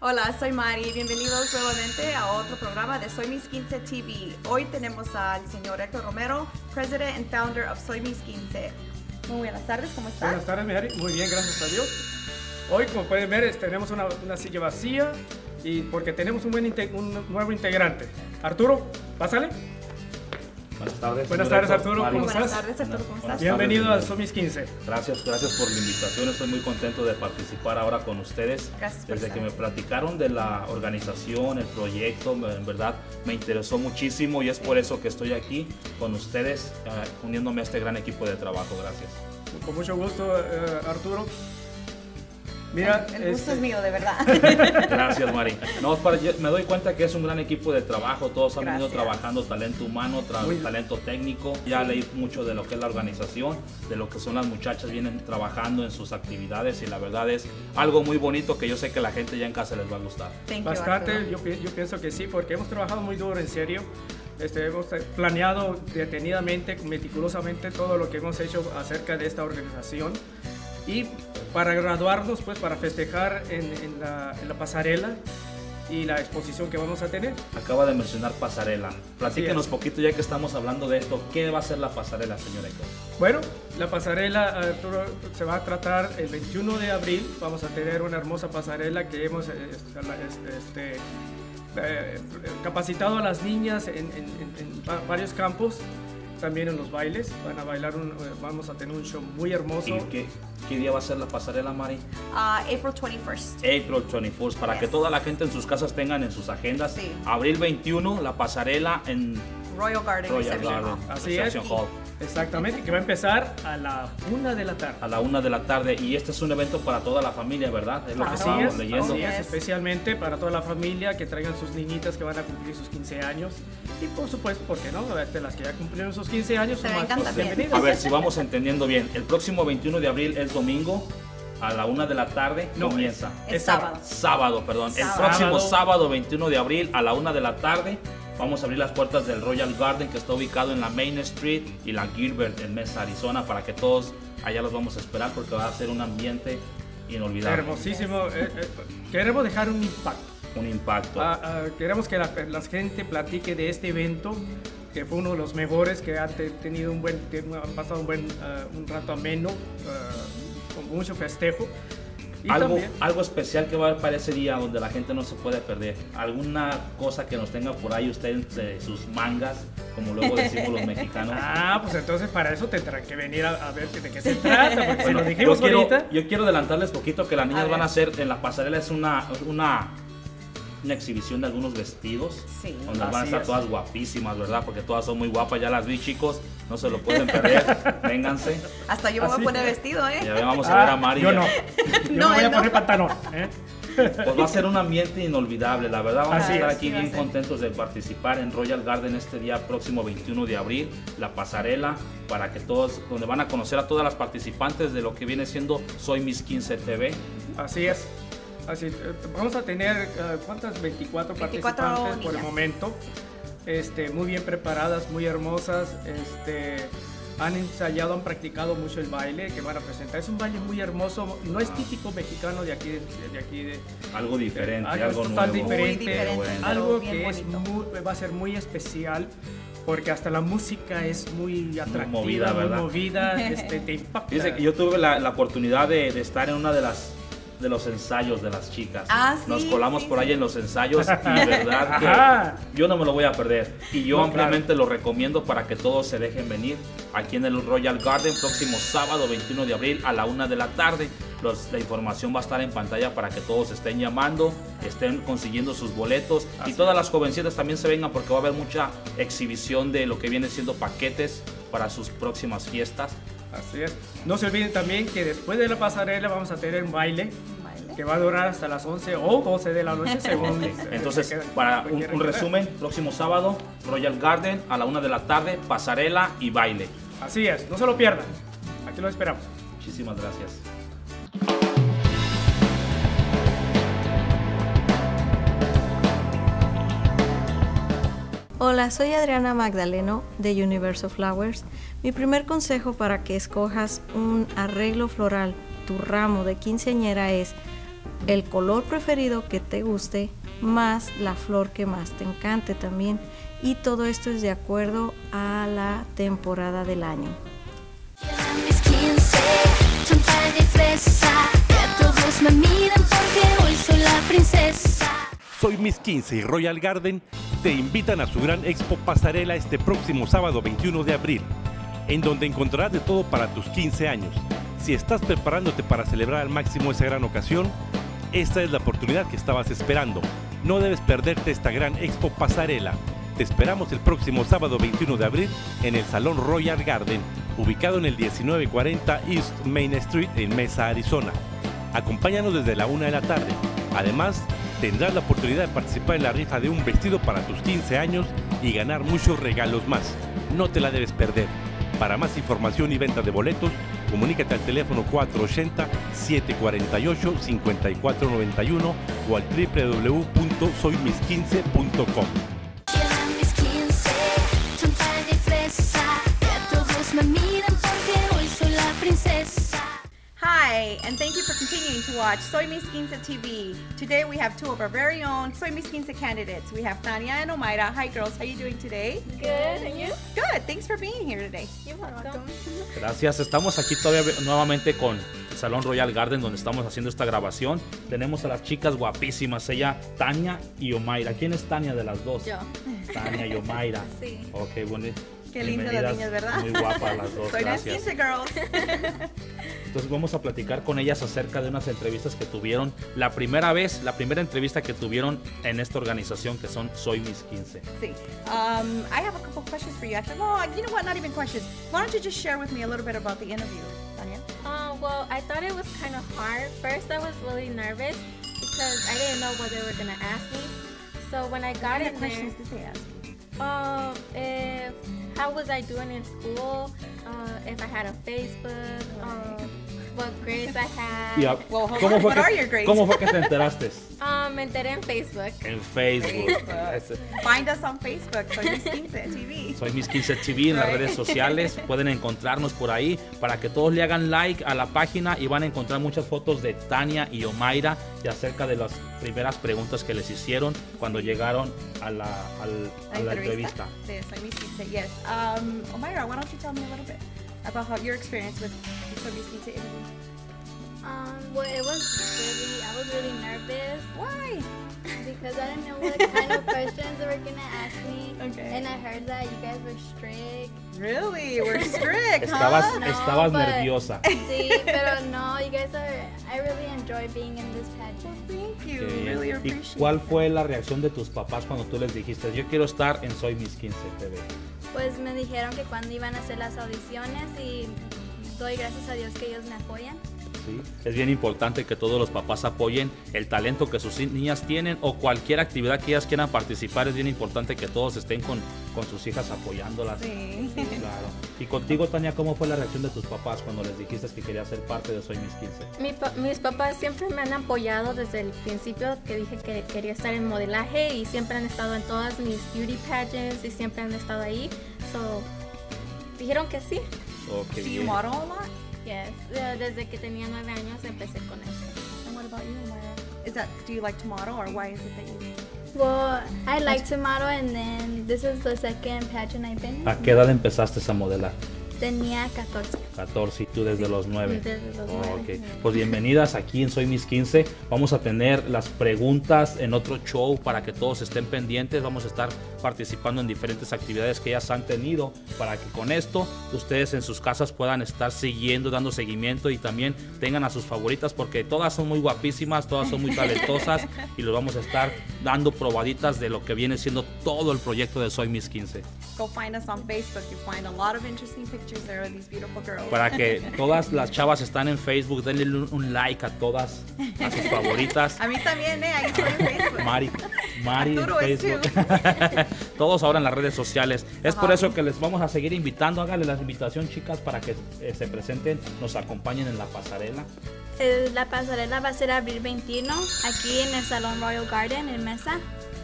Hola, soy Mari. Bienvenidos nuevamente a otro programa de Soy Mis 15 TV. Hoy tenemos al señor Héctor Romero, President and Founder of Soy Mis 15. Muy buenas tardes, ¿cómo estás? Buenas tardes, Mari. Muy bien, gracias a Dios. Hoy, como pueden ver, tenemos una silla vacía y porque tenemos un nuevo integrante. Arturo, pásale. Buenas tardes. Buenas tardes, Arturo. ¿Cómo Buenas estás? tardes, Arturo, ¿cómo estás? Bienvenido a Soy Mis 15. Gracias por la invitación. Estoy muy contento de participar ahora con ustedes. Gracias por Desde estar. que me platicaron de la organización, el proyecto, en verdad me interesó muchísimo y es por eso que estoy aquí con ustedes, uniéndome a este gran equipo de trabajo. Gracias. Con mucho gusto, Arturo. Mira, El gusto es mío, de verdad. Gracias, Mari. No, me doy cuenta que es un gran equipo de trabajo. Todos han venido Gracias. trabajando talento humano, talento técnico. Ya leí mucho de lo que es la organización, de lo que son las muchachas, vienen trabajando en sus actividades y la verdad es algo muy bonito que yo sé que la gente ya en casa les va a gustar. Thank you, bastante, Arturo. yo pienso que sí, porque hemos trabajado muy duro, en serio. Hemos planeado detenidamente, meticulosamente todo lo que hemos hecho acerca de esta organización. Y para graduarnos, pues para festejar en la pasarela y la exposición que vamos a tener. Acaba de mencionar pasarela. Platíquenos Sí, poquito ya que estamos hablando de esto. ¿Qué va a ser la pasarela, señor Héctor? Bueno, la pasarela, Arturo, se va a tratar el 21 de abril. Vamos a tener una hermosa pasarela que hemos capacitado a las niñas en varios campos. También en los bailes, van a bailar, vamos a tener un show muy hermoso. ¿Y qué día va a ser la pasarela, Mari? April 21st. April 21st, para que Yes. toda la gente en sus casas tengan en sus agendas. Sí. Abril 21, la pasarela en Royal Garden Royal Reception. Garden Así Reception es. Hall. Exactamente, que va a empezar a la 1 de la tarde. A la 1 de la tarde. Y este es un evento para toda la familia, ¿verdad? Es lo que Claro. estábamos Así leyendo. es, Así es. especialmente para toda la familia, que traigan sus niñitas que van a cumplir sus 15 años. Y por supuesto, ¿por qué no? De las que ya cumplieron sus 15 años, Se son más vengan también. bienvenidas. A ver si vamos entendiendo bien. El próximo 21 de abril es domingo. A la 1 de la tarde No, comienza. Es sábado. Sábado, perdón. El Sábado. próximo sábado 21 de abril a la 1 de la tarde vamos a abrir las puertas del Royal Garden, que está ubicado en la Main Street y la Gilbert en Mesa, Arizona, para que todos allá los vamos a esperar porque va a ser un ambiente inolvidable. Hermosísimo. Queremos dejar un impacto. Un impacto. Queremos que la gente platique de este evento, que fue uno de los mejores, que han tenido han pasado un rato ameno, con mucho festejo. Y también, Algo especial que va a haber para ese día donde la gente no se puede perder. Alguna cosa que nos tenga por ahí usted entre sus mangas, como luego decimos los mexicanos. pues entonces para eso tendrán que venir a ver de qué se trata, porque se Bueno, lo dijimos ahorita. yo quiero adelantarles poquito que las niñas A van a ver. hacer en la pasarela es una exhibición de algunos vestidos, Sí. donde van a Así estar es. todas guapísimas, ¿verdad? Porque todas son muy guapas, ya las vi, chicos, no se lo pueden perder, vénganse. Hasta yo me voy Así a poner es. vestido, ¿eh? Ya vamos a ver a Mari. Yo no. Yo No, me voy él a no. poner pantalón. Pues va a ser un ambiente inolvidable, la verdad vamos Así a estar es. aquí Sí, va a bien ser. contentos de participar en Royal Garden este día próximo 21 de abril, la pasarela, para que todos, donde van a conocer a todas las participantes de lo que viene siendo Soy Mis 15 TV. Así es. Vamos a tener, ¿cuántas? 24 participantes por el niñas. momento. Muy bien preparadas, muy hermosas. Han ensayado, han practicado mucho el baile que van a presentar. Es un baile muy hermoso, no es típico mexicano de aquí. Algo diferente, Algo algo total nuevo. diferente, Muy diferente, bueno. pero algo bien que bonito. va a ser muy especial. Porque hasta la música es muy atractiva, movida, muy ¿verdad? movida, te impacta. Fíjense que yo tuve la oportunidad de estar en una de los ensayos de las chicas. Ah, sí, Nos colamos sí, por ahí sí. en los ensayos y verdad Ajá. que yo no me lo voy a perder. Y yo No, ampliamente lo recomiendo para que todos se dejen venir aquí en el Royal Garden próximo sábado 21 de abril a la 1 de la tarde. La información va a estar en pantalla para que todos estén llamando, estén consiguiendo sus boletos y Así todas es. las jovencitas también se vengan porque va a haber mucha exhibición de lo que viene siendo paquetes para sus próximas fiestas. Así es. No se olviden también que después de la pasarela vamos a tener un baile Baile. que va a durar hasta las 11 o 12 de la noche según. Entonces, para un resumen, próximo sábado, Royal Garden a la 1 de la tarde, pasarela y baile. Así es, no se lo pierdan. Aquí lo esperamos. Muchísimas gracias. Hola, soy Adriana Magdaleno de Universo Flowers. Mi primer consejo para que escojas un arreglo floral, tu ramo de quinceañera es el color preferido que te guste, más la flor que más te encante también. Y todo esto es de acuerdo a la temporada del año. Mis 15, champán y fresa, que todos me miran porque hoy soy la princesa. Soy Miss 15 y Royal Garden te invitan a su gran expo pasarela este próximo sábado 21 de abril, en donde encontrarás de todo para tus 15 años. Si estás preparándote para celebrar al máximo esa gran ocasión, esta es la oportunidad que estabas esperando. No debes perderte esta gran expo pasarela. Te esperamos el próximo sábado 21 de abril en el Salón Royal Garden, ubicado en el 1940 East Main Street en Mesa, Arizona. Acompáñanos desde la 1 de la tarde. Además, tendrás la oportunidad de participar en la rifa de un vestido para tus 15 años y ganar muchos regalos más. No te la debes perder. Para más información y venta de boletos, comunícate al teléfono 480-748-5491 o al www.soymis15.com. Mis 15, champán y fresa, que todos me miran porque hoy soy la princesa. Hi, and thank you for continuing to watch Soy Mis 15 TV. Today we have two of our very own Soy Mis 15 candidates. We have Tania and Omaira. Hi girls, how are you doing today? Good, and you? Good, thanks for being here today. You're welcome. Gracias, estamos aquí todavía nuevamente con el Salón Royal Garden donde estamos haciendo esta grabación. Tenemos a las chicas guapísimas, ella, Tania y Omaira. ¿Quién es Tania de las dos? Yo. Tania y Omaira. Sí. Ok, bueno. Qué lindas las niñas, ¿verdad? Muy guapas las dos, Soy Mis gracias. 15 girls. Entonces vamos a platicar con ellas acerca de unas entrevistas que tuvieron. La primera entrevista que tuvieron en esta organización que son Soy Mis 15. See, I have a couple questions for you. Actually, well, you know what? Not even questions. Why don't you just share with me a little bit about the interview, Tania? Well, I thought it was kind of hard. First, I was really nervous because I didn't know what they were going to ask me. So when I got in questions there, did they ask? how was I doing in school? If I had a Facebook, what grades I had. Yeah. Well, hold on. What are your grades? ¿Cómo fue que te enteraste? Me enteré en Facebook. En Facebook. Find us on Facebook, Soy Mis 15 TV. Soy Mis 15 TV en las redes sociales. Pueden encontrarnos por ahí para que todos le hagan like a la página y van a encontrar muchas fotos de Tania y Omaira y acerca de las primeras preguntas que les hicieron cuando llegaron a la entrevista. Sí, Soy Mis 15, yes. Omaira, why don't you tell me a little bit about your experience with the Soy Mis 15 interview? Well, I was really nervous Why? because I didn't know what kind of questions they were gonna ask me. Okay. And I heard that you guys were strict. Really? We're strict, Estabas No, but- nerviosa. Sí, pero no, you guys are. I really enjoy being in this pageant. Thank you. Qué bien. Really ¿Y appreciate cuál it. fue la reacción de tus papás cuando tú les dijiste, yo quiero estar en Soy Mis 15 TV? Pues me dijeron que cuando iban a hacer las audiciones y doy gracias a Dios que ellos me apoyan. ¿Sí? Es bien importante que todos los papás apoyen el talento que sus niñas tienen o cualquier actividad que ellas quieran participar. Es bien importante que todos estén con sus hijas apoyándolas. Sí. Claro. Y contigo, Tania, ¿cómo fue la reacción de tus papás cuando les dijiste que querías ser parte de Soy Mis 15? Mis papás siempre me han apoyado desde el principio que dije que quería estar en modelaje y siempre han estado en todas mis beauty pageants y siempre han estado ahí. So, dijeron que sí. Oh, qué Do you bien. model a lot? Yes. Desde que tenía 9 años empecé con eso. And what about you, Omaira? Do you like to model, or why is it that you? Well, I like to model, and then this is the second pageant I've been in. ¿A qué edad empezaste a modelar? Tenía 14. 14 y tú desde los 9. Desde los Oh, 9. ok. Pues bienvenidas aquí en Soy Mis 15. Vamos a tener las preguntas en otro show para que todos estén pendientes. Vamos a estar participando en diferentes actividades que ellas han tenido para que con esto ustedes en sus casas puedan estar siguiendo, dando seguimiento y también tengan a sus favoritas porque todas son muy guapísimas, todas son muy talentosas y les vamos a estar dando probaditas de lo que viene siendo todo el proyecto de Soy Mis 15. Go find us on Facebook. You find a lot of interesting pictures there of these beautiful girls. Para que todas las chavas están en Facebook, denle un like a todas, a sus favoritas. A mí también, ahí estoy en Facebook. Mari en Arturo es Facebook. Todos ahora en las redes sociales. Es por Ajá. eso que les vamos a seguir invitando. Háganle la invitación, chicas, para que se presenten, nos acompañen en la pasarela. La pasarela va a ser abril 21 aquí en el Salón Royal Garden en Mesa.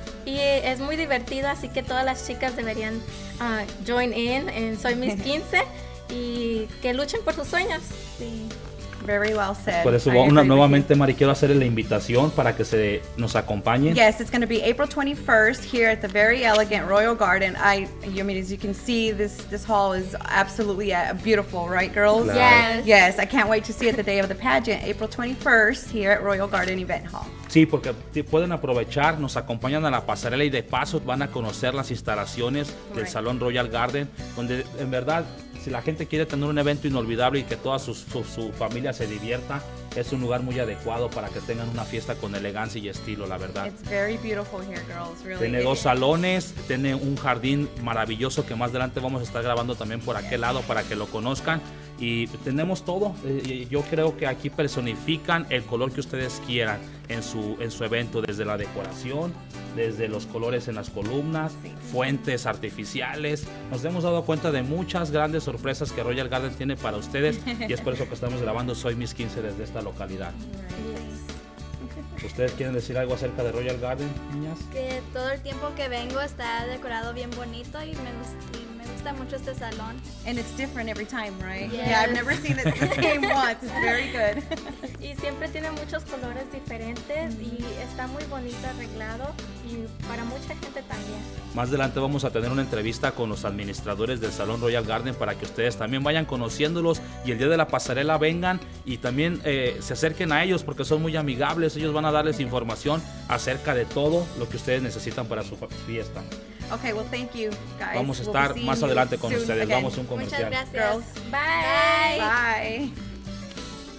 Y es muy divertido, así que todas las chicas deberían join in en Soy Mis 15 y que luchen por sus sueños. Sí. Very well said. Por eso I agree with nuevamente, Mari, quiero hacerle la invitación para que nos acompañen. Yes, it's going to be April 21st here at the very elegant Royal Garden. I mean, as you can see, this hall is absolutely beautiful, right, girls? Claro. Yes. Yes, I can't wait to see it the day of the pageant, April 21st here at Royal Garden Event Hall. Sí, porque pueden aprovechar, nos acompañan a la pasarela y de paso van a conocer las instalaciones del Salón Royal Garden, donde en verdad, si la gente quiere tener un evento inolvidable y que toda su familia se divierta, es un lugar muy adecuado para que tengan una fiesta con elegancia y estilo, la verdad. It's very beautiful here, girls. Really. Tiene 2 salones, tiene un jardín maravilloso que más adelante vamos a estar grabando también por aquel lado para que lo conozcan. Y tenemos todo. Yo creo que aquí personifican el color que ustedes quieran en su evento, desde la decoración, desde los colores en las columnas, fuentes artificiales. Nos hemos dado cuenta de muchas grandes sorpresas que Royal Garden tiene para ustedes y es por eso que estamos grabando Soy Miss 15 desde esta localidad. ¿Ustedes quieren decir algo acerca de Royal Garden, niñas? Que todo el tiempo que vengo está decorado bien bonito y me gusta mucho este salón. And it's different every time, right? Yes. Yeah, I've never seen it the same once. It's very good. Y siempre tiene muchos colores diferentes y está muy bonito arreglado y para mucha gente también. Más adelante vamos a tener una entrevista con los administradores del Salón Royal Garden para que ustedes también vayan conociéndolos y el día de la pasarela vengan y también se acerquen a ellos porque son muy amigables. Ellos van a darles información acerca de todo lo que ustedes necesitan para su fiesta. Okay, well, thank you, guys. Vamos a We'll be estar seeing más you adelante con soon ustedes. again. Vamos a un comercial. Muchas gracias. Girls. Bye. Bye.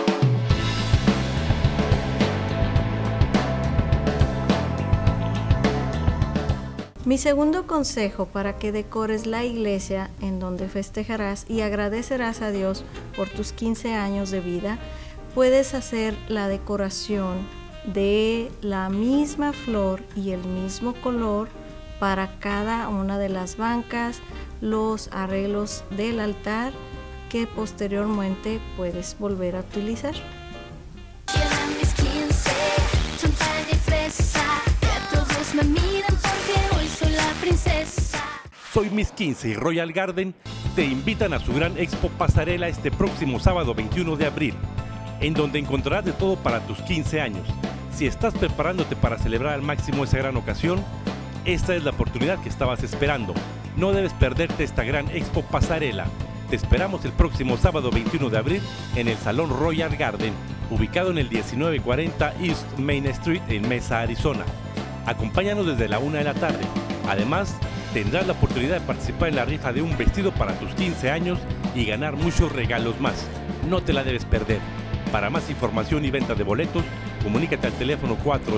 Mi segundo consejo para que decores la iglesia en donde festejarás y agradecerás a Dios por tus 15 años de vida, puedes hacer la decoración de la misma flor y el mismo color para cada una de las bancas, los arreglos del altar que posteriormente puedes volver a utilizar. Llegan mis 15, champán y fresa, que todos me miran porque hoy soy la princesa. Soy Miss 15 y Royal Garden te invitan a su gran expo pasarela este próximo sábado 21 de abril, en donde encontrarás de todo para tus 15 años. Si estás preparándote para celebrar al máximo esa gran ocasión, esta es la oportunidad que estabas esperando. No debes perderte esta gran expo pasarela. Te esperamos el próximo sábado 21 de abril en el Salón Royal Garden, ubicado en el 1940 East Main Street en Mesa, Arizona. Acompáñanos desde la 1 de la tarde. Además, tendrás la oportunidad de participar en la rifa de un vestido para tus 15 años y ganar muchos regalos más. No te la debes perder. Para más información y venta de boletos, comunícate al teléfono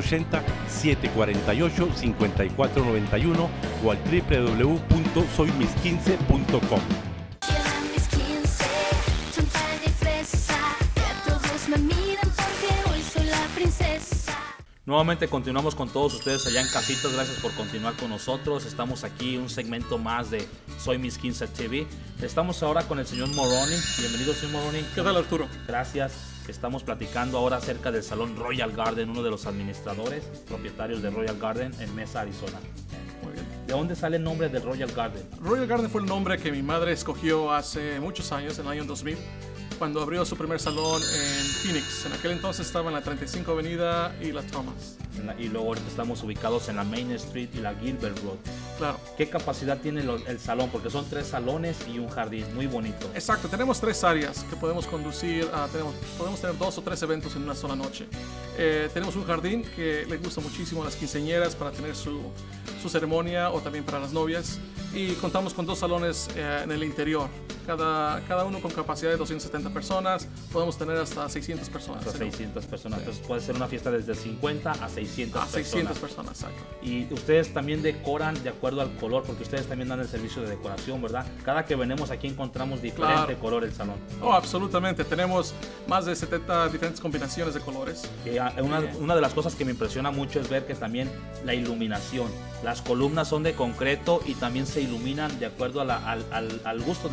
480-748-5491 o al www.soymis15.com. Llegan mis 15, champán y fresa, que todos me miran porque hoy soy la princesa. Nuevamente continuamos con todos ustedes allá en casitas. Gracias por continuar con nosotros. Estamos aquí un segmento más de Soy Miss 15 TV. Estamos ahora con el señor Moroni. Bienvenido, señor Moroni. ¿Qué tal, Arturo? Gracias. Estamos platicando ahora acerca del Salón Royal Garden, uno de los administradores, propietarios de Royal Garden en Mesa, Arizona. Muy bien. ¿De dónde sale el nombre del Royal Garden? Royal Garden fue el nombre que mi madre escogió hace muchos años, en el año 2000, cuando abrió su primer salón en Phoenix. En aquel entonces estaba en la 35 Avenida y la Thomas. Y luego ahorita estamos ubicados en la Main Street y la Gilbert Road. Claro. ¿Qué capacidad tiene el salón? Porque son 3 salones y un jardín muy bonito. Exacto, tenemos 3 áreas que podemos conducir, podemos tener 2 o 3 eventos en una sola noche. Tenemos un jardín que les gusta muchísimo a las quinceañeras para tener su ceremonia o también para las novias. Y contamos con 2 salones en el interior, cada uno con capacidad de 270 personas. Podemos tener hasta 600 personas. Hasta 600 personas. Sí. Entonces puede ser una fiesta desde 50 a 600 personas. 600 personas, exacto. Y ustedes también decoran de acuerdo al color, porque ustedes también dan el servicio de decoración, ¿verdad? Cada que venimos aquí encontramos diferente color el salón. Oh, absolutamente. Tenemos más de 70 diferentes combinaciones de colores. Una de las cosas que me impresiona mucho es ver que también la iluminación. Las columnas son de concreto y también se iluminan de acuerdo a al gusto del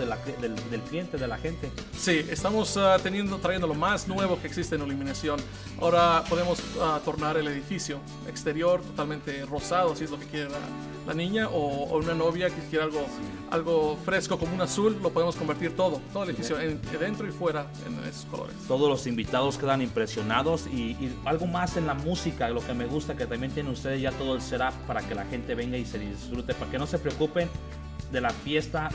del cliente, de la gente. Sí, estamos trayendo lo más nuevo que existe en iluminación. Ahora podemos tornar el edificio exterior totalmente rosado, si es lo que quiere la niña, o una novia que quiere algo fresco como un azul, lo podemos convertir todo el edificio, dentro y fuera, en esos colores. Todos los invitados quedan impresionados y algo más en la música, lo que me gusta, que también tienen ustedes ya todo el setup para que la gente venga y se disfrute, para que no se preocupen de la fiesta,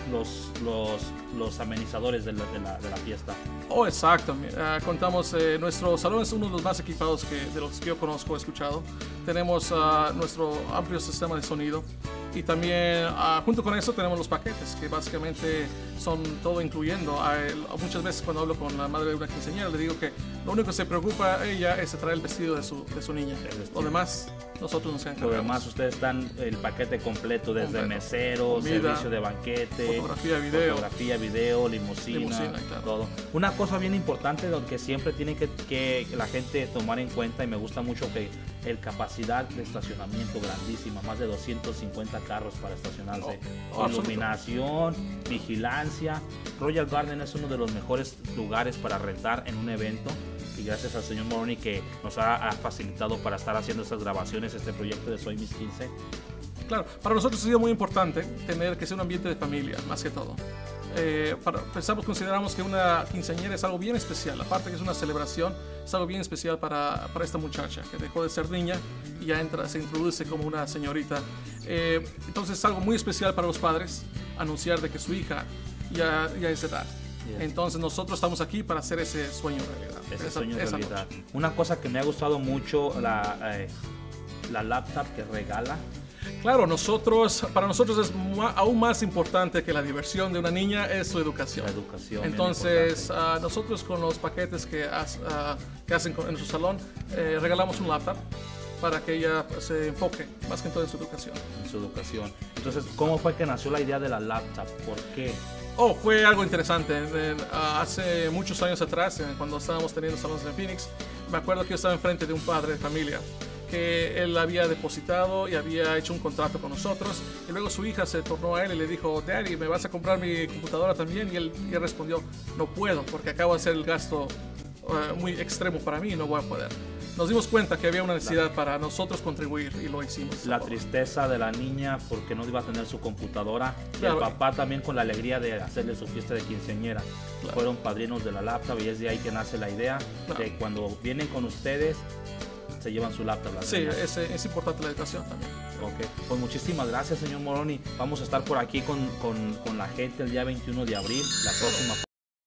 los amenizadores de la fiesta. Oh, exacto. Contamos, nuestro salón es uno de los más equipados de los que yo conozco, he escuchado. Tenemos nuestro amplio sistema de sonido y también junto con eso tenemos los paquetes, que básicamente son todo incluyendo. Muchas veces cuando hablo con la madre de una quinceañera le digo que lo único que se preocupa a ella es traer el vestido de su niña. Lo demás nosotros nos encargamos. Lo demás ustedes dan el paquete completo, desde mesero, servicio de banquete, fotografía, video, limusina, claro. Todo. Una cosa bien importante, lo que siempre tiene que la gente tomar en cuenta, y me gusta mucho, que el capacidad de estacionamiento grandísima, más de 250 carros para estacionarse, iluminación, vigilancia. Royal Garden es uno de los mejores lugares para rentar en un evento, y gracias al señor Moroni que nos ha facilitado para estar haciendo estas grabaciones, este proyecto de Soy Mis 15. Claro, para nosotros ha sido muy importante tener que ser un ambiente de familia, más que todo. Consideramos que una quinceañera es algo bien especial, aparte que es una celebración, es algo bien especial para esta muchacha que dejó de ser niña y ya se introduce como una señorita. Entonces es algo muy especial para los padres anunciar de que su hija ya es de edad. Entonces nosotros estamos aquí para hacer ese sueño realidad. Ese sueño realidad. Una cosa que me ha gustado mucho, la laptop que regala. Claro, para nosotros es aún más importante que la diversión de una niña, es su educación. La educación. Entonces, nosotros con los paquetes que hacen en su salón, regalamos un laptop para que ella se enfoque más que todo en su educación. En su educación. Entonces, ¿cómo fue que nació la idea de la laptop? ¿Por qué? Fue algo interesante. Hace muchos años atrás, cuando estábamos teniendo salones en Phoenix, me acuerdo que yo estaba enfrente de un padre de familia que él había depositado y había hecho un contrato con nosotros, y luego su hija se tornó a él y le dijo: Daddy, ¿me vas a comprar mi computadora también? Y él respondió: no puedo, porque acabo de hacer el gasto muy extremo para mí y no voy a poder. Nos dimos cuenta que había una necesidad para nosotros contribuir y lo hicimos. La tristeza de la niña porque no iba a tener su computadora, claro. Y el papá también con la alegría de hacerle su fiesta de quinceañera. Claro. Fueron padrinos de la laptop, y es de ahí que nace la idea, claro, de cuando vienen con ustedes se llevan su laptop. Sí, es importante la educación también. Ok, pues muchísimas gracias, señor Moroni. Vamos a estar por aquí con la gente el día 21 de abril, la próxima